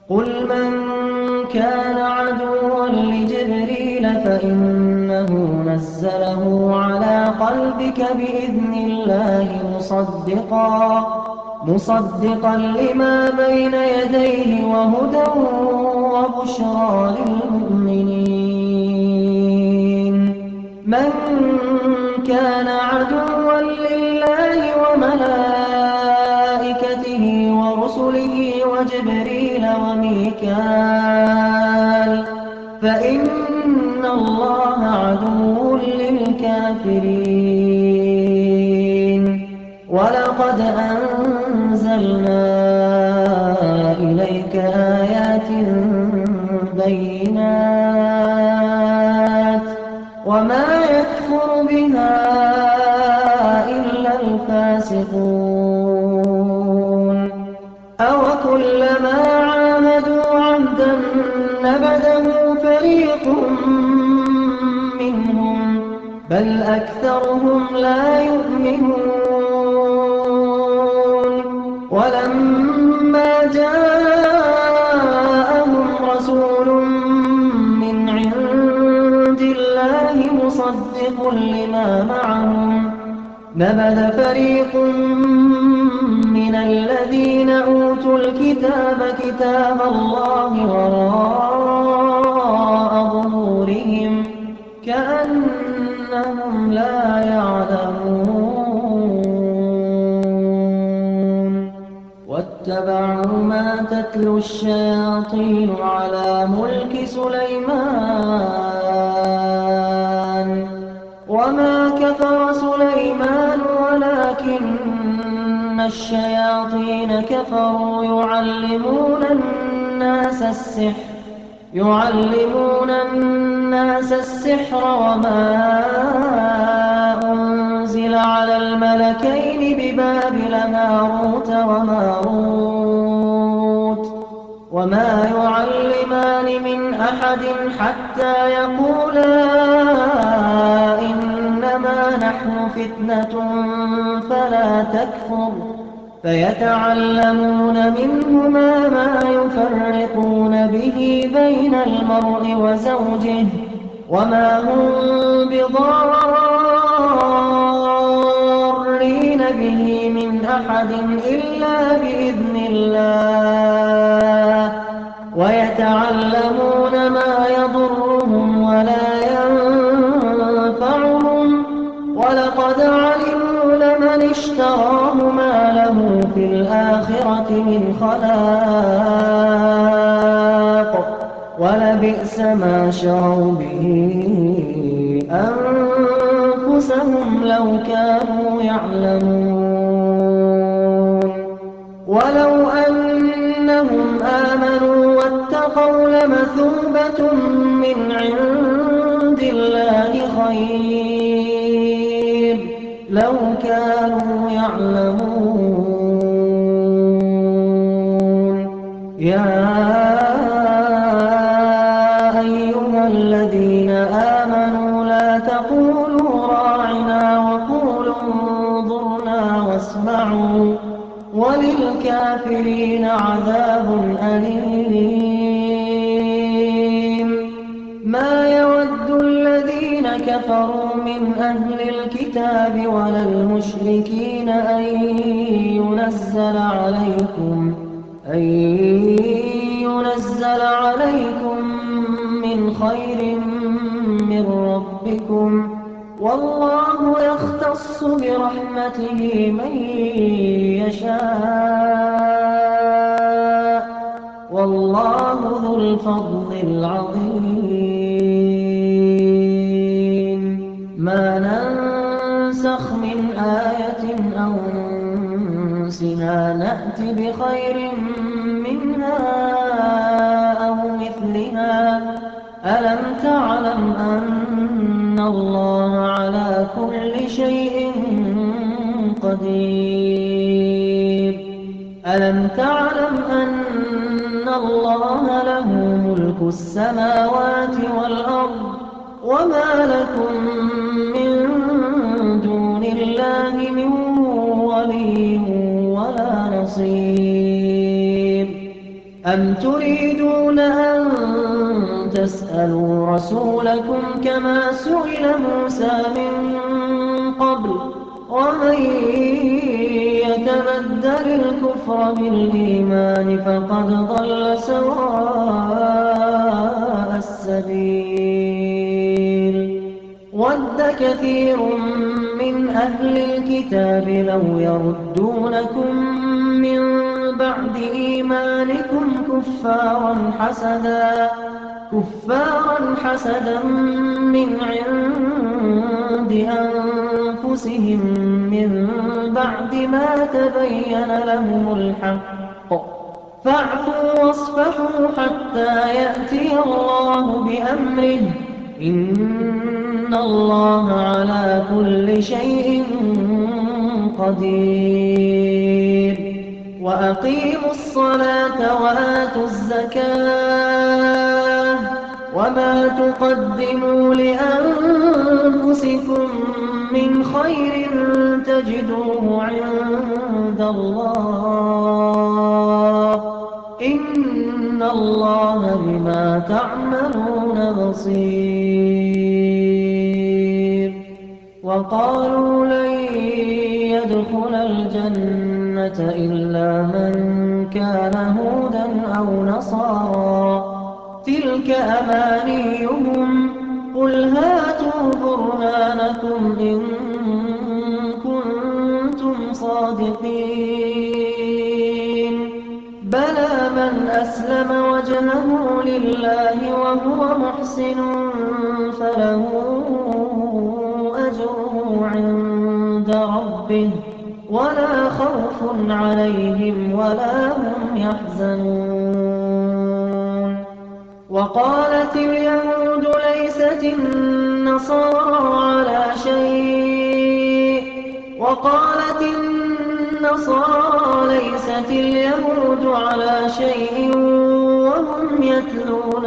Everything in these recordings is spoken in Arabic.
قل من كان عدوا لجبريل فإنه نزله على قلبك بإذن الله مصدقا لما بين يديه وهدى وبشرى للمؤمنين. من كان عدوا لله وملائكته ورسله وجبريل وميكال فإن الله عدو للكافرين. ولقد أنزلنا إليك آيات بينات وما يكفر بها إلا الفاسقون. أوكلما عاهدوا عهدا نبذه فريق منهم بل أكثرهم لا يؤمنون. ولما جاءهم رسول من عند الله مصدق لما معهم نبذ فريق من الذين أوتوا الكتاب كتاب الله وراء ظهورهم كأنهم لا يعلمون. واتبعوا ما تتلو الشياطين على ملك سليمان وما كفر سليمان ولكن الشياطين كفروا يعلمون الناس السحر وما أنزل على الملكين ببابل هاروت وماروت وما يعلمان من أحد حتى يقولا إنما نحن فتنة فلا تكفر فيتعلمون منهما ما يفرقون به بين المرء وزوجه وما هم بضارين به من أحد إلا بإذن الله ويتعلمون ما يضرهم ولا ينفعهم ولقد علموا لمن اشتراه ما له في الآخرة من خلاق ولبئس ما شروا به أنفسهم لو كانوا يعلمون. ولو أنهم آمنوا واتقوا لمثوبة من عند الله خير لو كانوا يعلمون. يا أيها الذين آمنوا لا تقولوا راعنا وقولوا انظرنا واسمعوا وللكافرين عذاب أليم. ما يود الذين كفروا من أهل الكتاب ولا المشركين أن ينزل عليكم من خير من ربكم والله يختص برحمته من يشاء والله ذو الفضل العظيم. ما ننسخ من آية أو ننسها نأت بخير منها أو مثلها ألم تعلم أن الله على كل شيء قدير. ألم تعلم أن الله له ملك السماوات والأرض وما لكم من دون الله من ولي ولا نصير. أَمْ تُرِيدُونَ أَن تَسْأَلُوا رَسُولَكُمْ كَمَا سُئِلَ مُوسَىٰ مِن قَبْلُ ۗ وَمَن يَتَبَدَّلِ الْكُفْرَ بِالْإِيمَانِ فَقَدْ ضَلَّ سَوَاءَ السَّبِيلِ وَدَّ كَثِيرٌ مِّنْ أَهْلِ الْكِتَابِ لَوْ يَرُدُّونَكُم مِّن بَعْدِ إِيمَانِكُمْ كُفَّارًا حَسَدًا مِّنْ عِندِ أَنفُسِهِم مِّن بَعْدِ مَا تَبَيَّنَ لَهُمُ الْحَقُّ ۖ فَاعْفُوا وَاصْفَحُوا حَتَّىٰ يَأْتِيَ اللَّهُ بِأَمْرِهِ ۗ إِنَّ اللَّهَ عَلَىٰ كُلِّ شَيْءٍ قَدِيرٌ وَأَقِيمُوا الصَّلَاةَ وَآتُوا الزَّكَاةَ ۚ وَمَا تُقَدِّمُوا لِأَنفُسِكُم مِّنْ خَيْرٍ تَجِدُوهُ عِندَ اللَّهِ ۗ إِنَّ اللَّهَ بِمَا تَعْمَلُونَ بَصِيرٌ وَقَالُوا لَن يَدْخُلَ الْجَنَّةَ إِلَّا مَن كَانَ هُودًا أَوْ نَصَارَىٰ ۗ تِلْكَ أَمَانِيُّهُمْ ۗ قُلْ هَاتُوا بُرْهَانَكُمْ إِن كُنتُمْ صَادِقِينَ بَلَىٰ مَنْ أَسْلَمَ وَجْهَهُ لِلَّهِ وَهُوَ مُحْسِنٌ فَلَهُ أَجْرُهُ عِندَ رَبِّهِ وَلَا خَوْفٌ عَلَيْهِمْ وَلَا هُمْ يَحْزَنُونَ وَقَالَتِ الْيَهُودُ لَيْسَتِ النَّصَارَىٰ عَلَىٰ شَيْءٍ ۖ وَقَالَتِ النَّصَارَىٰ لَيْسَتِ الْيَهُودُ عَلَىٰ شَيْءٍ وَهُمْ يَتْلُونَ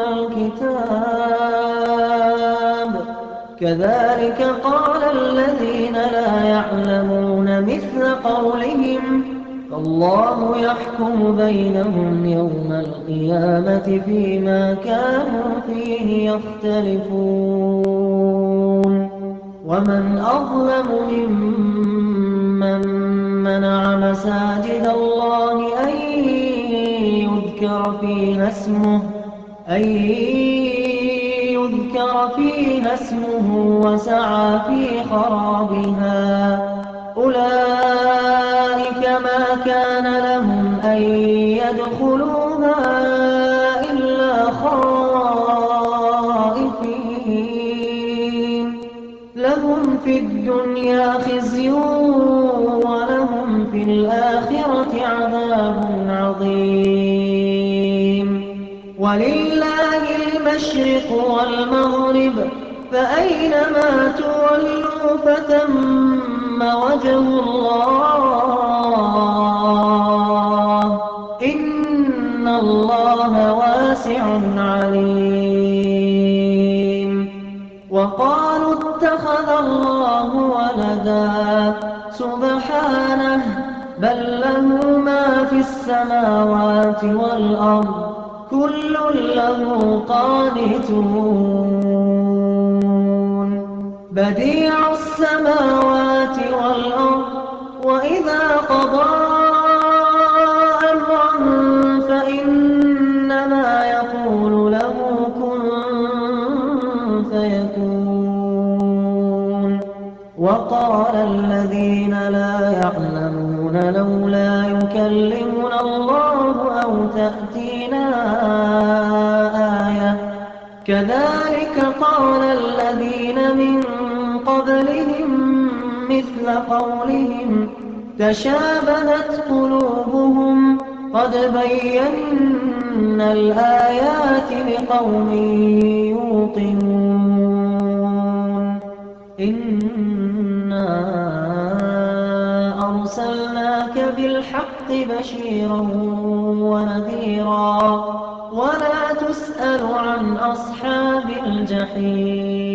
الْكِتَابَ ۗ كَذَٰلِكَ قَالَ الَّذِينَ لَا يَعْلَمُونَ مِثْلَ قَوْلِهِمْ ۚ فَاللَّهُ يَحْكُمُ بَيْنَهُمْ يَوْمَ الْقِيَامَةِ فِيمَا كَانُوا فِيهِ يَخْتَلِفُونَ وَمَنْ أَظْلَمُ مِمَّن مَّنَعَ مَسَاجِدَ اللَّهِ أَن يُذْكَرَ فِيهَا اسْمُهُ وَسَعَىٰ فِي خَرَابِهَا ۚ أُولَٰئِكَ مَا كَانَ لَهُمْ أَن يَدْخُلُوهَا إِلَّا خَائِفِينَ ۚ لَهُمْ فِي الدُّنْيَا خِزْيٌ وَلَهُمْ فِي الْآخِرَةِ عَذَابٌ عَظِيمٌ وَلِلَّهِ الْمَشْرِقُ وَالْمَغْرِبُ ۚ فَأَيْنَمَا تُوَلُّوا فَثَمَّ وَجْهُ اللَّهِ ۚ إِنَّ اللَّهَ وَاسِعٌ عَلِيمٌ وَقَالُوا اتَّخَذَ اللَّهُ وَلَدًا ۗ سُبْحَانَهُ ۖ بَل لَّهُ مَا فِي السَّمَاوَاتِ وَالْأَرْضِ ۖ كُلٌّ لَّهُ قَانِتُونَ بَدِيعُ السَّمَاوَاتِ وَالْأَرْضِ ۖ وَإِذَا قَضَىٰ أَمْرًا فَإِنَّمَا يَقُولُ لَهُ كُن فَيَكُونُ وَقَالَ الَّذِينَ لَا يَعْلَمُونَ لَوْلَا يُكَلِّمُنَا اللَّهُ أَوْ تَأْتِينَا آيَةٌ ۗ كَذَٰلِكَ قَالَ الَّذِينَ مِن قَبْلِهِم مِّثْلَ قَوْلِهِمْ ۘ تَشَابَهَتْ قُلُوبُهُمْ ۗ قَدْ بَيَّنَّا الْآيَاتِ لِقَوْمٍ يُوقِنُونَ إِنَّا أَرْسَلْنَاكَ بِالْحَقِّ بَشِيرًا وَنَذِيرًا ۖ وَلَا تُسْأَلُ عَنْ أَصْحَابِ الْجَحِيمِ